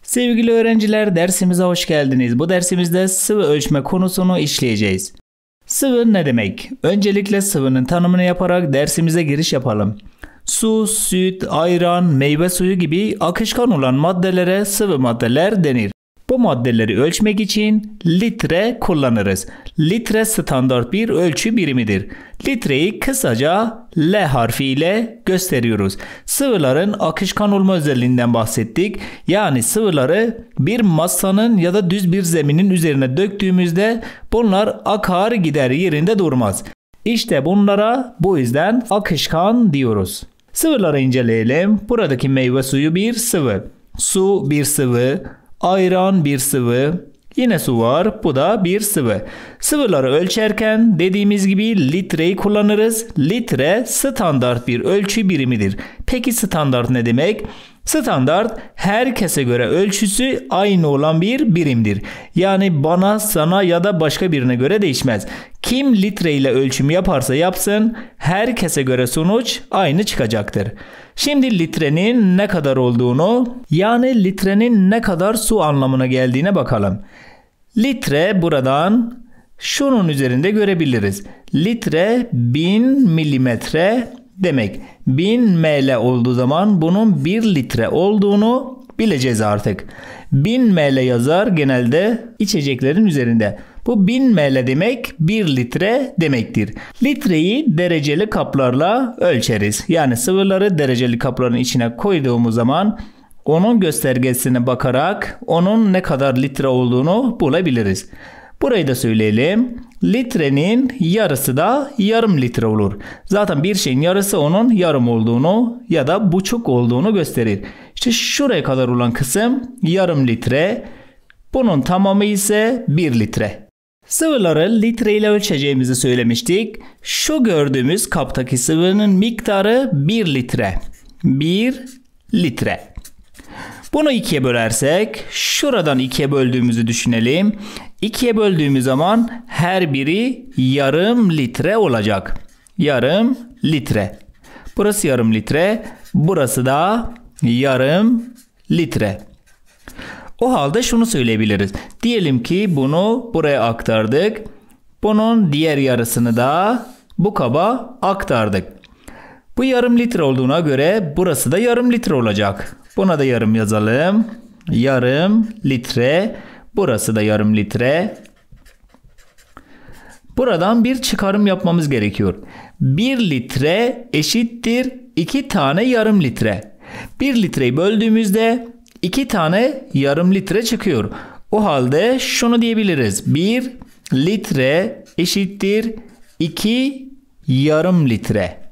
Sevgili öğrenciler, dersimize hoş geldiniz. Bu dersimizde sıvı ölçme konusunu işleyeceğiz. Sıvı ne demek? Öncelikle sıvının tanımını yaparak dersimize giriş yapalım. Su, süt, ayran, meyve suyu gibi akışkan olan maddelere sıvı maddeler denir. Bu maddeleri ölçmek için litre kullanırız. Litre standart bir ölçü birimidir. Litreyi kısaca L harfiyle gösteriyoruz. Sıvıların akışkan olma özelliğinden bahsettik. Yani sıvıları bir masanın ya da düz bir zeminin üzerine döktüğümüzde bunlar akar gider, yerinde durmaz. İşte bunlara bu yüzden akışkan diyoruz. Sıvıları inceleyelim. Buradaki meyve suyu bir sıvı. Su bir sıvı. Ayran bir sıvı. Yine su var. Bu da bir sıvı. Sıvıları ölçerken dediğimiz gibi litreyi kullanırız. Litre standart bir ölçü birimidir. Peki standart ne demek? Standart herkese göre ölçüsü aynı olan bir birimdir. Yani bana, sana ya da başka birine göre değişmez. Kim litre ile ölçüm yaparsa yapsın herkese göre sonuç aynı çıkacaktır. Şimdi litrenin ne kadar olduğunu, yani litrenin ne kadar su anlamına geldiğine bakalım. Litre buradan şunun üzerinde görebiliriz. Litre 1000 milimetre demek. 1000 ml olduğu zaman bunun 1 litre olduğunu bileceğiz artık. 1000 ml yazar genelde içeceklerin üzerinde. Bu 1000 ml demek 1 litre demektir. Litreyi dereceli kaplarla ölçeriz. Yani sıvıları dereceli kapların içine koyduğumuz zaman onun göstergesine bakarak onun ne kadar litre olduğunu bulabiliriz. Burayı da söyleyelim. Litrenin yarısı da yarım litre olur. Zaten bir şeyin yarısı onun yarım olduğunu ya da buçuk olduğunu gösterir. İşte şuraya kadar olan kısım yarım litre. Bunun tamamı ise 1 litre. Sıvıları litre ile ölçeceğimizi söylemiştik. Şu gördüğümüz kaptaki sıvının miktarı 1 litre. 1 litre. Bunu ikiye bölersek, şuradan ikiye böldüğümüzü düşünelim. İkiye böldüğümüz zaman her biri yarım litre olacak. Yarım litre. Burası yarım litre. Burası da yarım litre. O halde şunu söyleyebiliriz. Diyelim ki bunu buraya aktardık. Bunun diğer yarısını da bu kaba aktardık. Bu yarım litre olduğuna göre burası da yarım litre olacak. Buna da yarım yazalım. Yarım litre. Burası da yarım litre. Buradan bir çıkarım yapmamız gerekiyor. 1 litre eşittir 2 tane yarım litre. 1 litreyi böldüğümüzde 2 tane yarım litre çıkıyor. O halde şunu diyebiliriz. 1 litre eşittir 2 yarım litre.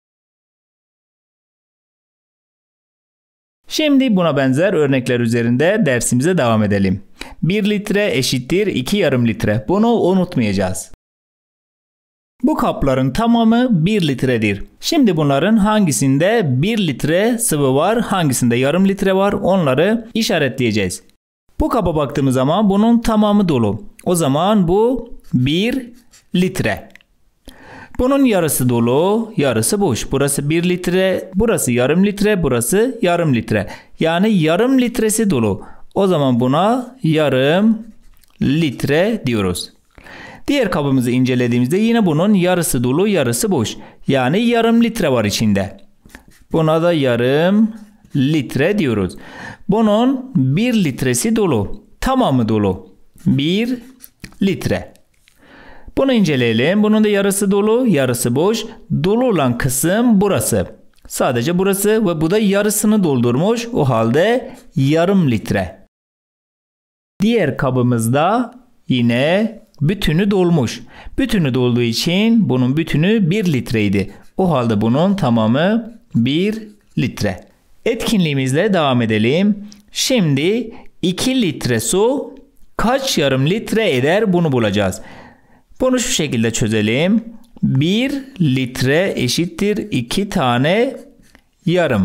Şimdi buna benzer örnekler üzerinde dersimize devam edelim. 1 litre eşittir 2 yarım litre. Bunu unutmayacağız. Bu kapların tamamı 1 litredir. Şimdi bunların hangisinde 1 litre sıvı var, hangisinde yarım litre var, onları işaretleyeceğiz. Bu kaba baktığımız zaman bunun tamamı dolu. O zaman bu 1 litre. Bunun yarısı dolu, yarısı boş. Burası 1 litre, burası yarım litre, burası yarım litre. Yani yarım litresi dolu. O zaman buna yarım litre diyoruz. Diğer kabımızı incelediğimizde yine bunun yarısı dolu, yarısı boş. Yani yarım litre var içinde. Buna da yarım litre diyoruz. Bunun 1 litresi dolu. Tamamı dolu. 1 litre. Bunu inceleyelim. Bunun da yarısı dolu, yarısı boş. Dolu olan kısım burası. Sadece burası ve bu da yarısını doldurmuş. O halde yarım litre. Diğer kabımızda yine bütünü dolmuş. Bütünü dolduğu için bunun bütünü 1 litreydi. O halde bunun tamamı 1 litre. Etkinliğimizle devam edelim. Şimdi 2 litre su kaç yarım litre eder bunu bulacağız. Bunu şu şekilde çözelim. 1 litre eşittir 2 tane yarım.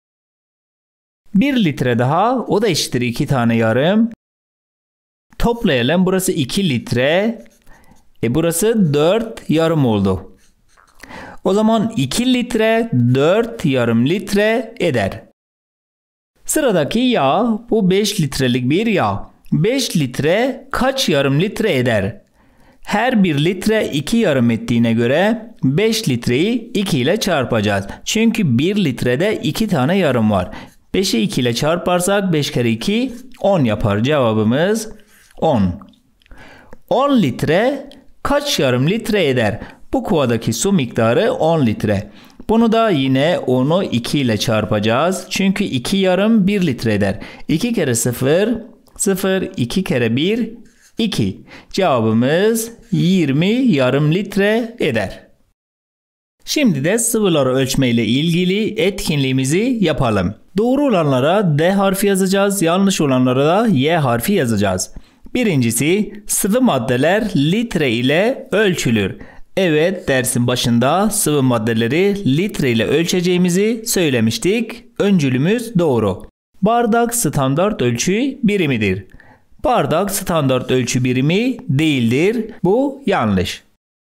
1 litre daha, o da eşittir 2 tane yarım. Toplayalım. Burası 2 litre. Burası 4 yarım oldu. O zaman 2 litre 4 yarım litre eder. Sıradaki yağ, bu 5 litrelik bir yağ. 5 litre kaç yarım litre eder? Her 1 litre 2 yarım ettiğine göre 5 litreyi 2 ile çarpacağız. Çünkü 1 litrede 2 tane yarım var. 5'i 2 ile çarparsak 5 kere 2 10 yapar. Cevabımız 10. 10 litre kaç yarım litre eder? Bu kovadaki su miktarı 10 litre. Bunu da yine 10'u 2 ile çarpacağız. Çünkü 2 yarım 1 litre eder. 2 kere 0, 0, 2 kere 1, 2. Cevabımız 20 yarım litre eder. Şimdi de sıvıları ölçme ile ilgili etkinliğimizi yapalım. Doğru olanlara D harfi yazacağız, yanlış olanlara da Y harfi yazacağız. Birincisi, sıvı maddeler litre ile ölçülür. Evet, dersin başında sıvı maddeleri litre ile ölçeceğimizi söylemiştik. Öncülümüz doğru. Bardak standart ölçü birimidir. Bardak standart ölçü birimi değildir. Bu yanlış.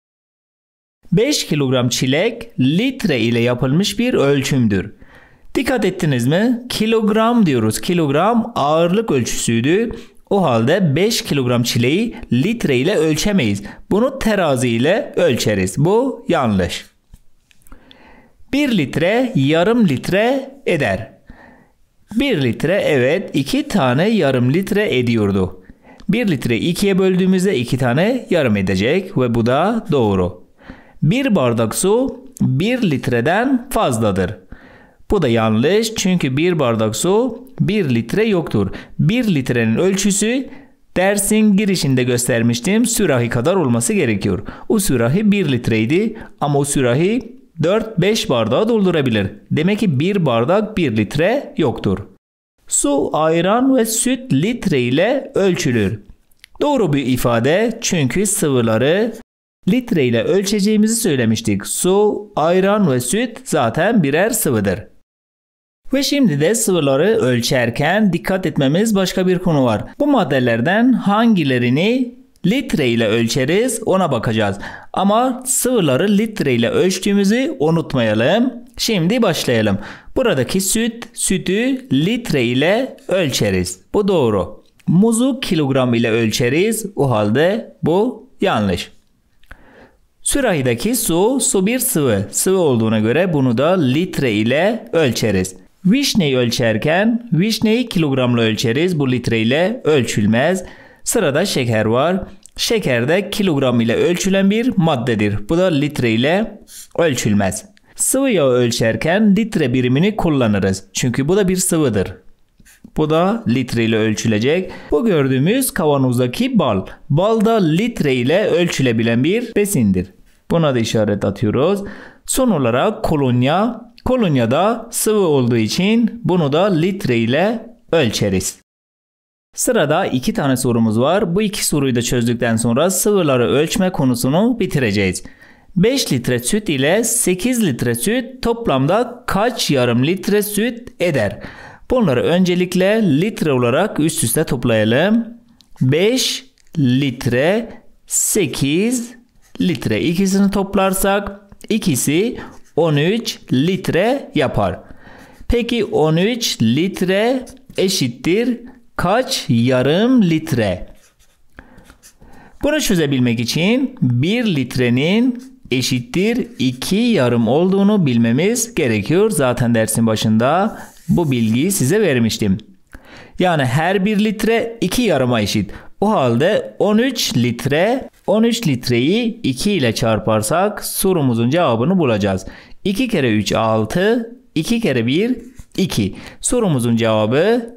5 kilogram çilek litre ile yapılmış bir ölçümdür. Dikkat ettiniz mi? Kilogram diyoruz. Kilogram ağırlık ölçüsüydü. O halde 5 kilogram çileği litre ile ölçemeyiz. Bunu terazi ile ölçeriz. Bu yanlış. 1 litre yarım litre eder. 1 litre evet 2 tane yarım litre ediyordu. 1 litre 2'ye böldüğümüzde 2 tane yarım edecek ve bu da doğru. Bir bardak su 1 litreden fazladır. Bu da yanlış çünkü bir bardak su 1 litre yoktur. 1 litrenin ölçüsü dersin girişinde göstermiştim, sürahi kadar olması gerekiyor. O sürahi 1 litreydi ama o sürahi 4-5 bardağı doldurabilir. Demek ki bir bardak 1 litre yoktur. Su, ayran ve süt litre ile ölçülür. Doğru bir ifade çünkü sıvıları litre ile ölçeceğimizi söylemiştik. Su, ayran ve süt zaten birer sıvıdır. Ve şimdi de sıvıları ölçerken dikkat etmemiz başka bir konu var. Bu maddelerden hangilerini litre ile ölçeriz ona bakacağız. Ama sıvıları litre ile ölçtüğümüzü unutmayalım. Şimdi başlayalım. Buradaki sütü litre ile ölçeriz. Bu doğru. Muzu kilogram ile ölçeriz. O halde bu yanlış. Sürahideki su bir sıvı. Sıvı olduğuna göre bunu da litre ile ölçeriz. Vişneyi ölçerken vişneyi kilogramla ölçeriz. Bu litre ile ölçülmez. Sırada şeker var. Şeker de kilogram ile ölçülen bir maddedir. Bu da litre ile ölçülmez. Sıvı yağı ölçerken litre birimini kullanırız. Çünkü bu da bir sıvıdır. Bu da litre ile ölçülecek. Bu gördüğümüz kavanozdaki bal. Bal da litre ile ölçülebilen bir besindir. Buna da işaret atıyoruz. Son olarak kolonya. Kolonya da sıvı olduğu için bunu da litre ile ölçeriz. Sırada 2 tane sorumuz var. Bu 2 soruyu da çözdükten sonra sıvıları ölçme konusunu bitireceğiz. 5 litre süt ile 8 litre süt toplamda kaç yarım litre süt eder? Bunları öncelikle litre olarak üst üste toplayalım. 5 litre, 8 litre. İkisini toplarsak ikisi 13 litre yapar. Peki 13 litre eşittir kaç yarım litre? Bunu çözebilmek için 1 litrenin eşittir 2 yarım olduğunu bilmemiz gerekiyor. Zaten dersin başında bu bilgiyi size vermiştim. Yani her 1 litre 2 yarıma eşit. O halde 13 litreyi 2 ile çarparsak sorumuzun cevabını bulacağız. 2 kere 3 6, 2 kere 1 2. Sorumuzun cevabı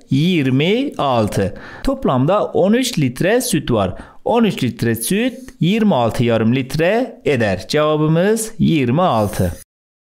26. Toplamda 13 litre süt var. 13 litre süt 26 yarım litre eder. Cevabımız 26.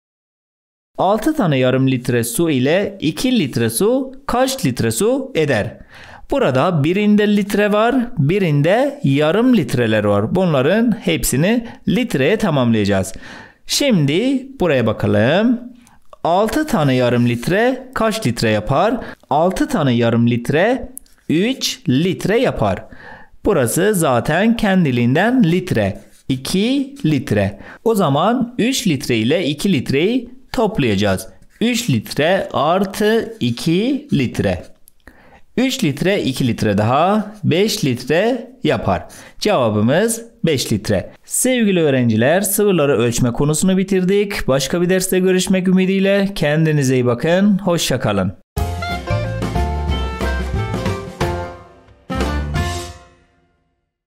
6 tane yarım litre su ile 2 litre su kaç litre su eder? Burada birinde litre var, birinde yarım litreler var. Bunların hepsini litreye tamamlayacağız. Şimdi buraya bakalım. 6 tane yarım litre kaç litre yapar? 6 tane yarım litre 3 litre yapar. Burası zaten kendiliğinden litre. 2 litre. O zaman 3 litre ile 2 litreyi toplayacağız. 3 litre artı 2 litre. 3 litre 2 litre daha 5 litre yapar. Cevabımız 5 litre. Sevgili öğrenciler, sıvıları ölçme konusunu bitirdik. Başka bir derste görüşmek ümidiyle kendinize iyi bakın. Hoşça kalın.